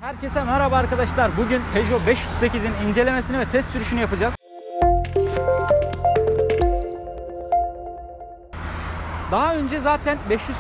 Herkese merhaba arkadaşlar. Bugün Peugeot 508'in incelemesini ve test sürüşünü yapacağız. Daha önce zaten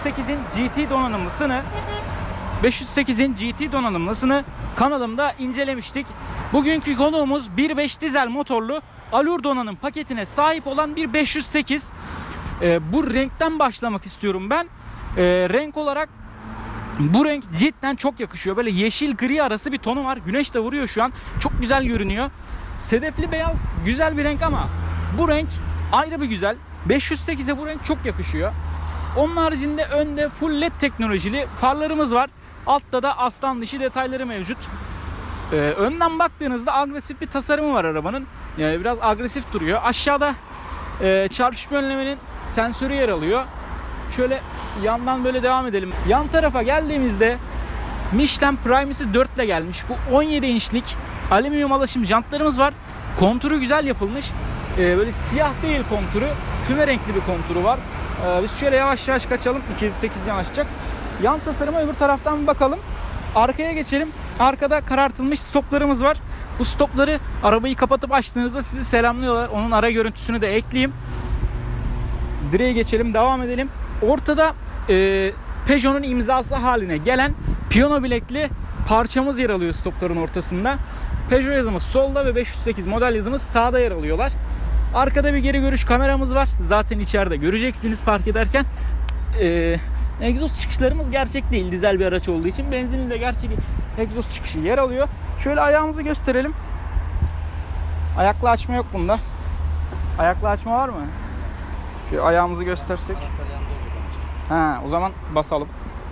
508'in GT donanımlısını kanalımda incelemiştik. Bugünkü konuğumuz 1.5 dizel motorlu Allure donanım paketine sahip olan bir 508. Bu renkten başlamak istiyorum ben. Renk olarak bu renk cidden çok yakışıyor. Böyle yeşil gri arası bir tonu var. Güneş de vuruyor şu an. Çok güzel görünüyor. Sedefli beyaz güzel bir renk ama bu renk ayrı bir güzel. 508'e bu renk çok yakışıyor. Onun haricinde önde full LED teknolojili farlarımız var. Altta da aslan dişi detayları mevcut. Önden baktığınızda agresif bir tasarımı var arabanın. Yani biraz agresif duruyor. Aşağıda çarpışma önlemenin sensörü yer alıyor. Şöyle yandan böyle devam edelim. Yan tarafa geldiğimizde Michelin Primacy 4 ile gelmiş. Bu 17 inçlik alüminyum alaşım jantlarımız var. Konturu güzel yapılmış. Böyle siyah değil konturu. Füme renkli bir konturu var. Biz şöyle yavaş yavaş kaçalım. 208 yanaşacak. Yan tasarıma öbür taraftan bir bakalım. Arkaya geçelim. Arkada karartılmış stoplarımız var. Bu stopları arabayı kapatıp açtığınızda sizi selamlıyorlar. Onun ara görüntüsünü de ekleyeyim. Direğe geçelim. Devam edelim. Ortada Peugeot'un imzası haline gelen piyano bilekli parçamız yer alıyor stopların ortasında. Peugeot yazımız solda ve 508 model yazımız sağda yer alıyorlar. Arkada bir geri görüş kameramız var. Zaten içeride göreceksiniz park ederken. Egzoz çıkışlarımız gerçek değil. Dizel bir araç olduğu için. Benzinli de gerçek egzoz çıkışı yer alıyor. Şöyle ayağımızı gösterelim. Ayaklı açma yok bunda. Ayaklı açma var mı? Şöyle ayağımızı göstersek. O zaman basalım.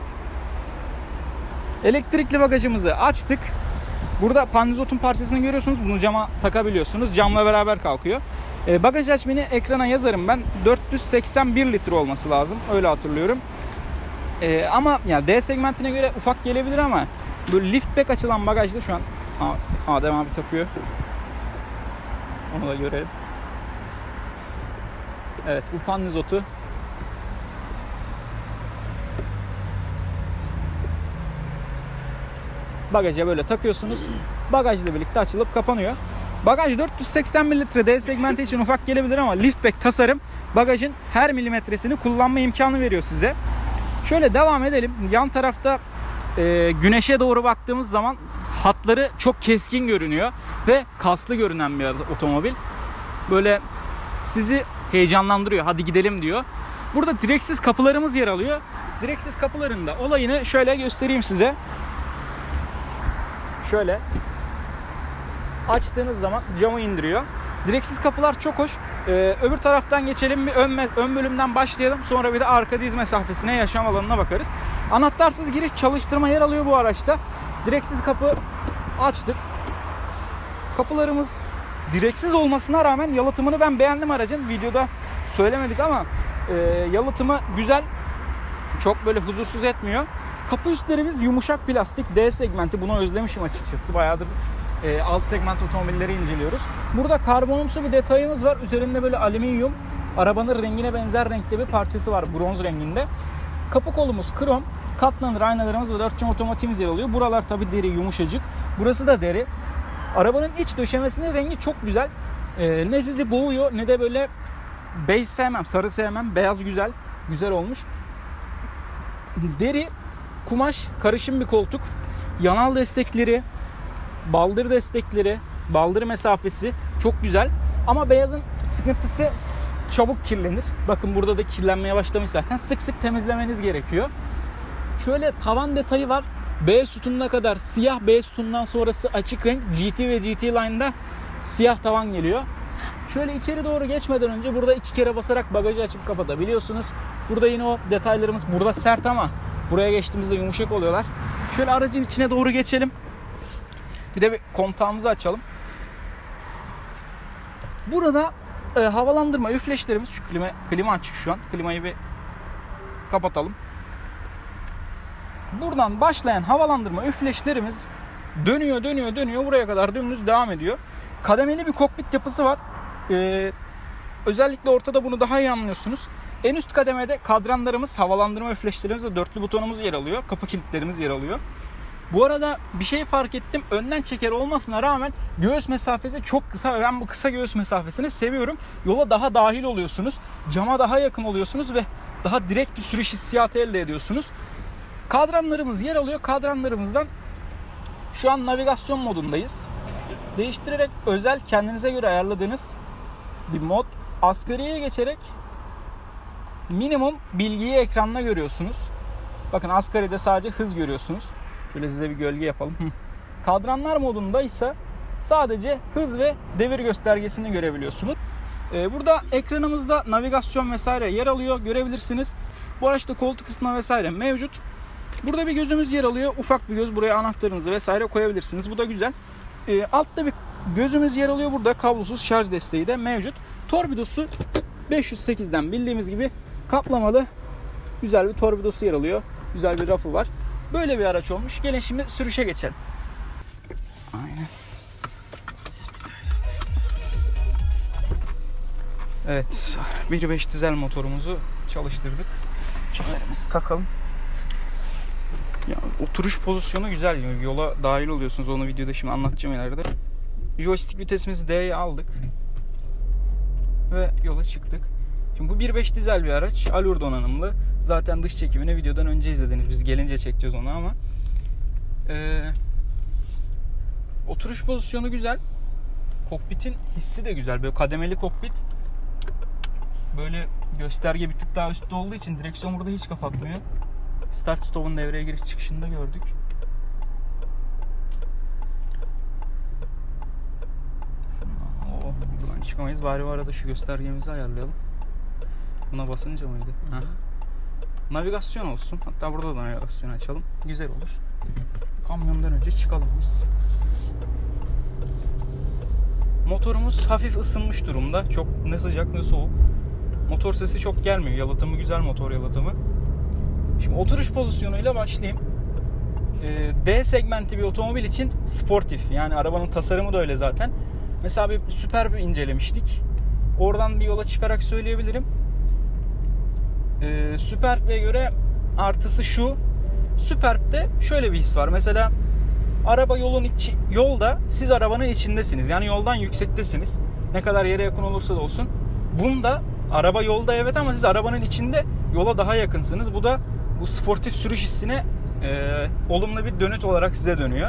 Elektrikli bagajımızı açtık. Burada pandizotun parçasını görüyorsunuz. Bunu cama takabiliyorsunuz. Camla beraber kalkıyor. Bagaj hacmini ekrana yazarım ben. 481 litre olması lazım. Öyle hatırlıyorum. Ama yani D segmentine göre ufak gelebilir ama böyle liftback açılan bagajda şu an Adem abi takıyor. Onu da görelim. Evet, bu pandizotu bagaja böyle takıyorsunuz. Bagajla birlikte açılıp kapanıyor. Bagaj 481 litre, D segmenti için ufak gelebilir ama liftback tasarım bagajın her milimetresini kullanma imkanı veriyor size. Şöyle devam edelim. Yan tarafta güneşe doğru baktığımız zaman hatları çok keskin görünüyor ve kaslı görünen bir otomobil. Böyle sizi heyecanlandırıyor. Hadi gidelim diyor. Burada direksiz kapılarımız yer alıyor. Direksiz kapıların da olayını şöyle göstereyim size. Şöyle açtığınız zaman camı indiriyor. Direksiz kapılar çok hoş. Öbür taraftan geçelim. Bir ön bölümden başlayalım. Sonra bir de arka diz mesafesine, yaşam alanına bakarız. Anahtarsız giriş çalıştırma yer alıyor bu araçta. Direksiz kapı açtık. Kapılarımız direksiz olmasına rağmen yalıtımını ben beğendim aracın. Videoda söylemedik ama yalıtımı güzel. Çok böyle huzursuz etmiyor. Kapı üstlerimiz yumuşak plastik D segmenti. Bunu özlemişim açıkçası. Bayağıdır alt segment otomobilleri inceliyoruz. Burada karbonumsu bir detayımız var. Üzerinde böyle alüminyum, arabanın rengine benzer renkte bir parçası var. Bronz renginde. Kapı kolumuz krom. Katlanır aynalarımız ve 4 cam otomatiğimiz yer alıyor. Buralar tabi deri, yumuşacık. Burası da deri. Arabanın iç döşemesinin rengi çok güzel. Ne sizi boğuyor ne de böyle bej sevmem, sarı sevmem. Beyaz güzel. Güzel olmuş. Deri, kumaş, karışım bir koltuk. Yanal destekleri, baldır destekleri, baldır mesafesi çok güzel. Ama beyazın sıkıntısı çabuk kirlenir. Bakın burada da kirlenmeye başlamış zaten. Sık sık temizlemeniz gerekiyor. Şöyle tavan detayı var. B sütununa kadar siyah, B sütunundan sonrası açık renk. GT ve GT Line'da siyah tavan geliyor. Şöyle içeri doğru geçmeden önce burada 2 kere basarak bagajı açıp kapatabiliyorsunuz. Burada yine o detaylarımız burada sert ama buraya geçtiğimizde yumuşak oluyorlar. Şöyle aracın içine doğru geçelim. Bir de bir kontağımızı açalım. Burada havalandırma üfleşlerimiz, şu klima açık şu an. Klimayı bir kapatalım. Buradan başlayan havalandırma üfleşlerimiz dönüyor buraya kadar dümdüz devam ediyor. Kademeli bir kokpit yapısı var. Özellikle ortada bunu daha iyi anlıyorsunuz. En üst kademede kadranlarımız, havalandırma üfleşlerimiz ve dörtlü butonumuz yer alıyor. Kapı kilitlerimiz yer alıyor. Bu arada bir şey fark ettim. Önden çeker olmasına rağmen göğüs mesafesi çok kısa. Ben bu kısa göğüs mesafesini seviyorum. Yola daha dahil oluyorsunuz. Cama daha yakın oluyorsunuz ve daha direkt bir sürüş hissiyatı elde ediyorsunuz. Kadranlarımız yer alıyor. Kadranlarımızdan şu an navigasyon modundayız. Değiştirerek özel, kendinize göre ayarladığınız bir mod. Asgariye geçerek minimum bilgiyi ekranda görüyorsunuz. Bakın asgaride sadece hız görüyorsunuz. Şöyle size bir gölge yapalım. Kadranlar modunda ise sadece hız ve devir göstergesini görebiliyorsunuz. Burada ekranımızda navigasyon vesaire yer alıyor. Görebilirsiniz. Bu araçta koltuk ısıtma vesaire mevcut. Burada bir gözümüz yer alıyor. Ufak bir göz. Buraya anahtarınızı vesaire koyabilirsiniz. Bu da güzel. Altta bir gözümüz yer alıyor. Burada kablosuz şarj desteği de mevcut. Torpidosu 508'den bildiğimiz gibi kaplamalı. Güzel bir torpidosu yer alıyor. Güzel bir rafı var. Böyle bir araç olmuş. Gelin şimdi sürüşe geçelim. Aynen. Evet. 1.5 dizel motorumuzu çalıştırdık. Kemerimizi takalım. Ya, oturuş pozisyonu güzel. Yola dahil oluyorsunuz. Onu videoda şimdi anlatacağım ileride. Joystick vitesimizi D'ye aldık. Ve yola çıktık. Şimdi bu 1.5 dizel bir araç. Allure donanımlı. Zaten dış çekimini videodan önce izlediniz. Biz gelince çekeceğiz onu ama. Oturuş pozisyonu güzel. Kokpitin hissi de güzel. Böyle kademeli kokpit. Böyle gösterge bir tık daha üstte olduğu için direksiyon burada hiç kapatmıyor. Start stop'un devreye giriş çıkışında gördük. Buradan çıkamayız. Bari bu arada şu göstergemizi ayarlayalım. Buna basınca mıydı? Hı. Navigasyon olsun. Hatta burada da navigasyon açalım. Güzel olur. Kamyondan önce çıkalım biz. Motorumuz hafif ısınmış durumda. Çok ne sıcak ne soğuk. Motor sesi çok gelmiyor. Yalıtımı güzel, motor yalıtımı. Şimdi oturuş pozisyonuyla başlayayım. D segmenti bir otomobil için sportif. Yani arabanın tasarımı da öyle zaten. Mesela bir Superb incelemiştik. Oradan bir yola çıkarak söyleyebilirim. Superb'e göre artısı şu. Superb'de şöyle bir his var. Mesela araba yolda, siz arabanın içindesiniz. Yani yoldan yüksektesiniz. Ne kadar yere yakın olursa da olsun. Bunda araba yolda evet ama siz arabanın içinde yola daha yakınsınız. Bu da bu sportif sürüş hissine olumlu bir dönüt olarak size dönüyor.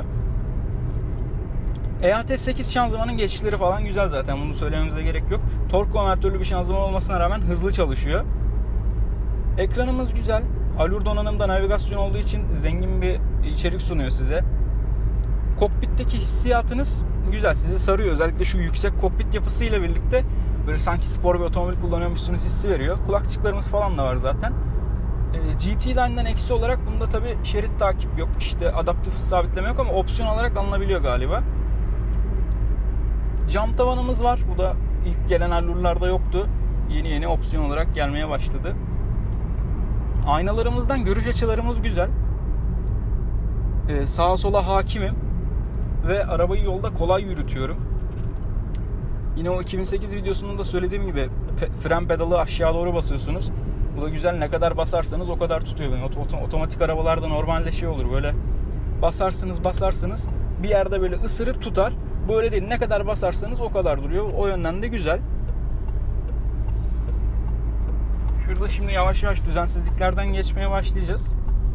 EAT8 şanzımanın geçişleri falan güzel zaten. Bunu söylememize gerek yok. Tork konvertörlü bir şanzıman olmasına rağmen hızlı çalışıyor. Ekranımız güzel. Allure donanımda navigasyon olduğu için zengin bir içerik sunuyor size. Kokpitteki hissiyatınız güzel. Sizi sarıyor. Özellikle şu yüksek kokpit yapısıyla birlikte böyle sanki spor bir otomobil kullanıyormuşsunuz hissi veriyor. Kulakçıklarımız falan da var zaten. GT Line'den eksi olarak bunda tabi şerit takip yok. İşte adaptif sabitleme yok ama opsiyon olarak alınabiliyor galiba. Cam tavanımız var. Bu da ilk gelen Allure'larda yoktu. Yeni yeni opsiyon olarak gelmeye başladı. Aynalarımızdan görüş açılarımız güzel. Sağa sola hakimim. Ve arabayı yolda kolay yürütüyorum. Yine o 2008 videosunda da söylediğim gibi fren pedalı aşağı doğru basıyorsunuz. Bu da güzel. Ne kadar basarsanız o kadar tutuyor. Otomatik arabalarda normalde şey olur. Böyle basarsınız. Bir yerde böyle ısırıp tutar. Bu öyle değil. Ne kadar basarsanız o kadar duruyor. O yönden de güzel. Şurada şimdi yavaş yavaş düzensizliklerden geçmeye başlayacağız.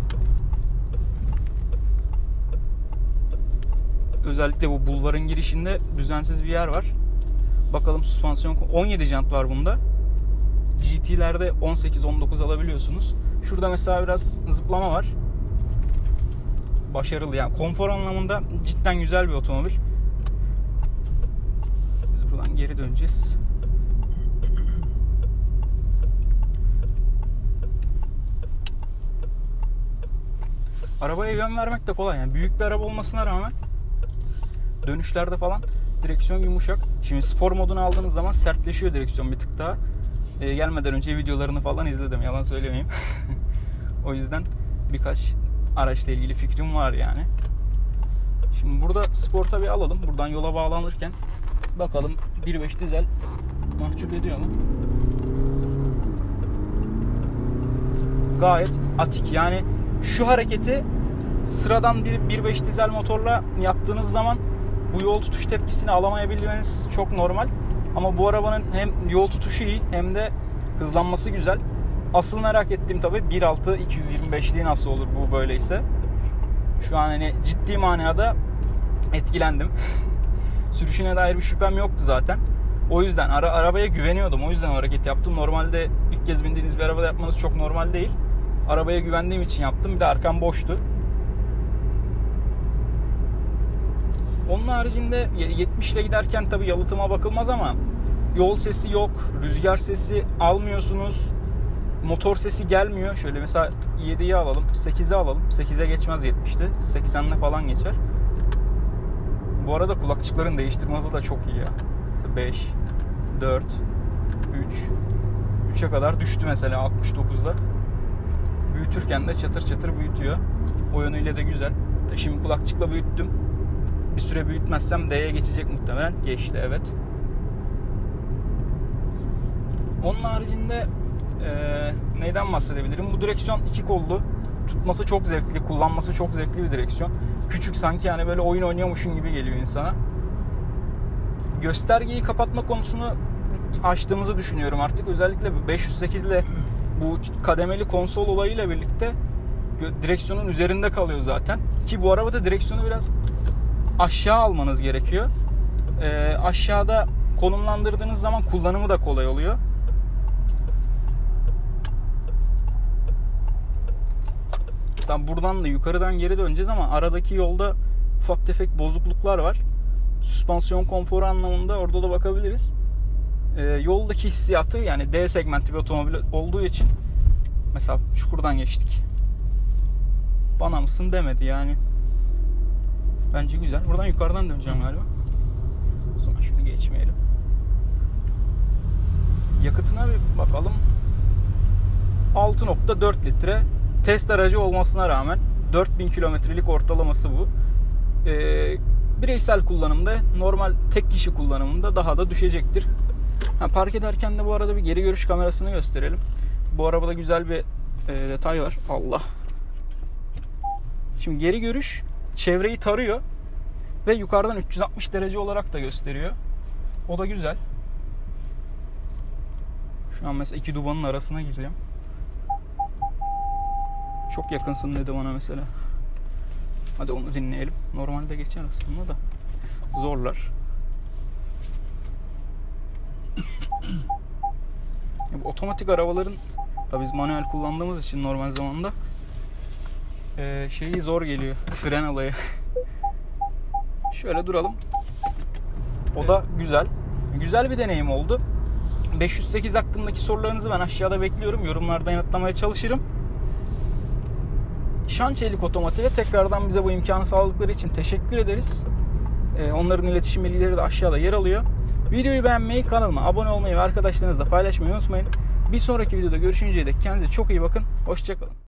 Özellikle bu bulvarın girişinde düzensiz bir yer var. Bakalım süspansiyon 17 jant var bunda. GT'lerde 18-19 alabiliyorsunuz. Şurada mesela biraz zıplama var. Başarılı yani konfor anlamında cidden güzel bir otomobil. Biz buradan geri döneceğiz. Arabaya yön vermek de kolay yani büyük bir araba olmasına rağmen dönüşlerde falan direksiyon yumuşak. Şimdi spor modunu aldığınız zaman sertleşiyor direksiyon bir tık daha. Gelmeden önce videolarını falan izledim. Yalan söylemeyeyim. O yüzden birkaç araçla ilgili fikrim var yani. Şimdi burada spor tabi alalım. Buradan yola bağlanırken bakalım 1.5 dizel mahcup ediyor mu? Gayet atik. Yani şu hareketi sıradan bir 1.5 dizel motorla yaptığınız zaman bu yol tutuş tepkisini alamayabilmeniz çok normal. Ama bu arabanın hem yol tutuşu iyi hem de hızlanması güzel. Asıl merak ettiğim tabii 1.6 225'liği nasıl olur bu böyleyse. Şu an hani ciddi manada etkilendim. Sürüşüne dair bir şüphem yoktu zaten. O yüzden arabaya güveniyordum. O yüzden o hareket yaptım. Normalde ilk kez bindiğiniz bir arabada yapmanız çok normal değil. Arabaya güvendiğim için yaptım. Bir de arkam boştu. Onun haricinde 70 ile giderken tabii yalıtıma bakılmaz ama yol sesi yok, rüzgar sesi almıyorsunuz, motor sesi gelmiyor. Şöyle mesela 7'yi alalım, 8'e alalım. 8'e geçmez 70'te, 80'le falan geçer. Bu arada kulakçıkların değiştirme hızı da çok iyi ya. 5, 4, 3, 3'e kadar düştü mesela 69'da. Büyütürken de çatır çatır büyütüyor. O yönüyle de güzel. Şimdi kulakçıkla büyüttüm. Bir süre büyütmezsem D'ye geçecek muhtemelen. Geçti, evet. Onun haricinde neyden bahsedebilirim? Bu direksiyon 2 kollu. Tutması çok zevkli, kullanması çok zevkli bir direksiyon. Küçük, sanki yani böyle oyun oynuyormuşsun gibi geliyor insana. Göstergeyi kapatma konusunu açtığımızı düşünüyorum artık. Özellikle 508 ile bu kademeli konsol olayıyla birlikte direksiyonun üzerinde kalıyor zaten. Ki bu arabada direksiyonu biraz aşağı almanız gerekiyor. Aşağıda konumlandırdığınız zaman kullanımı da kolay oluyor. Mesela buradan da yukarıdan geri döneceğiz ama aradaki yolda ufak tefek bozukluklar var. Süspansiyon konforu anlamında orada da bakabiliriz. Yoldaki hissiyatı, yani D segmenti bir otomobil olduğu için mesela çukurdan geçtik. Bana mısın demedi yani. Bence güzel. Buradan yukarıdan döneceğim galiba. O zaman şunu geçmeyelim. Yakıtına bir bakalım. 6.4 litre. Test aracı olmasına rağmen 4000 kilometrelik ortalaması bu. Bireysel kullanımda, normal tek kişi kullanımında daha da düşecektir. Park ederken de bu arada bir geri görüş kamerasını gösterelim. Bu arabada güzel bir detay var. Allah. Şimdi geri görüş çevreyi tarıyor ve yukarıdan 360 derece olarak da gösteriyor. O da güzel. Şu an mesela iki dubanın arasına gireceğim. Çok yakınsın dedi bana mesela. Hadi onu dinleyelim. Normalde geçer aslında da zorlar. Bu otomatik arabaların, tabii biz manuel kullandığımız için normal zamanda şeyi zor geliyor. Fren olayı. Şöyle duralım. O da güzel. Güzel bir deneyim oldu. 508 hakkındaki sorularınızı ben aşağıda bekliyorum. Yorumlarda yanıtlamaya çalışırım. Şançelik Otomotiv'e tekrardan bize bu imkanı sağladıkları için teşekkür ederiz. Onların iletişim bilgileri de aşağıda yer alıyor. Videoyu beğenmeyi, kanalıma abone olmayı ve arkadaşlarınızla paylaşmayı unutmayın. Bir sonraki videoda görüşünceye dek kendinize çok iyi bakın. Hoşça kalın.